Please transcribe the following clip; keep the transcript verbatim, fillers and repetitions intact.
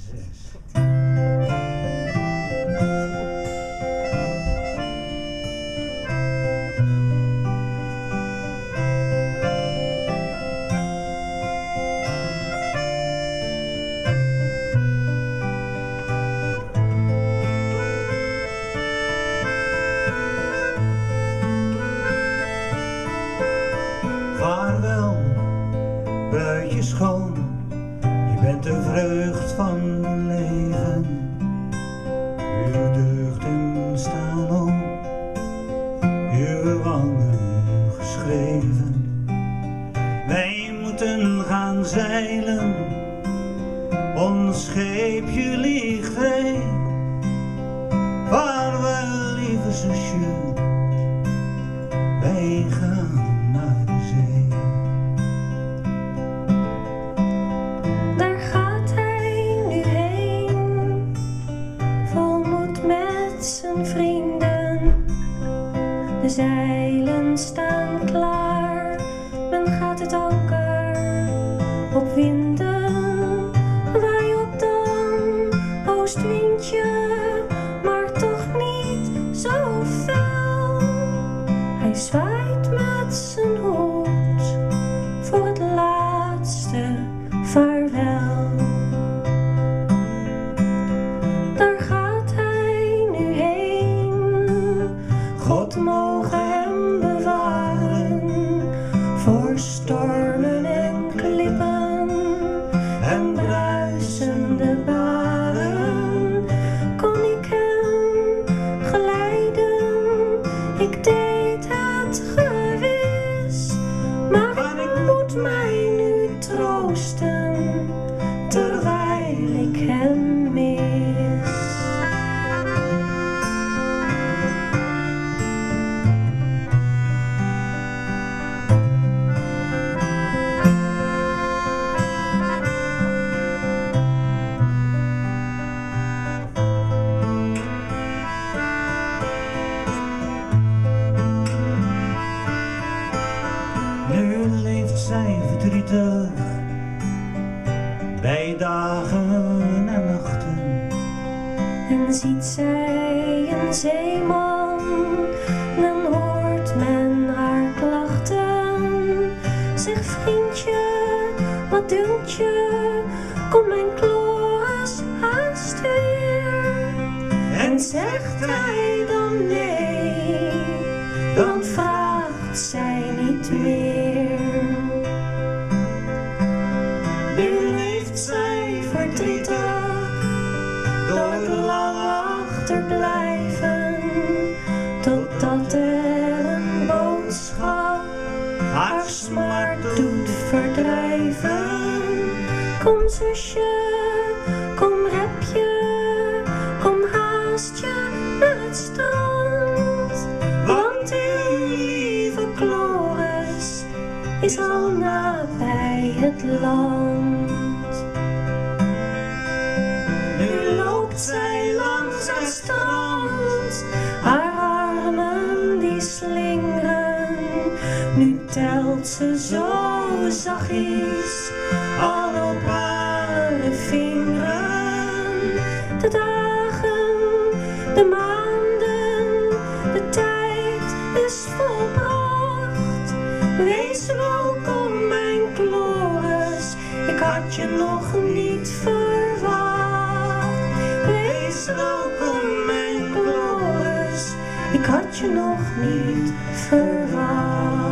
zes. Vaarwel, buitje schoon, je bent de vreugd van mijn leven. Uw deugden staan op uw wangen geschreven. Wij moeten gaan zeilen, ons scheepje ligt heen. Vaarwel, lieve zusje, wij gaan naar de zee. Daar gaat hij nu heen, vol moed met zijn vrienden. De zeilen staan klaar, men gaat het anker opwinden. Waai op dan, oostwindje, maar toch niet zo fel. Hij zwaait met zijn hoed voor het laatste vaarwel. Daar gaat hij nu heen, God moge hem bewaren voor stormen en klippen en bruisende baren. Kon ik hem geleiden, ik deed het gewis, maar ik moet mij nu troosten terwijl ik hem mis. Nu leeft zij verdrietig bij dagen en nachten. En ziet zij een zeeman, dan hoort men haar klachten. Zeg vriendje, wat dunkt je, komt mijn Chloris haast weer? En zegt hij dan nee, dan vraagt zij niet meer. Nu leeft zij verdrietig door het lang achterblijven, totdat er een boodschap haar smart doet verdrijven. Kom zusje, kom repje, kom haast je naar het strand, want uw lieve Chloris is al nabij het land. Nu loopt zij langs het strand, haar armen die slingeren. Nu telt ze zo zachtjes al op haar vingeren. De dagen, de maanden, de tijd is volbracht. Wees welkom mijn Chloris, ik had je nog niet verwacht. Wees welkom mijn Chloris, ik had je nog niet verwacht.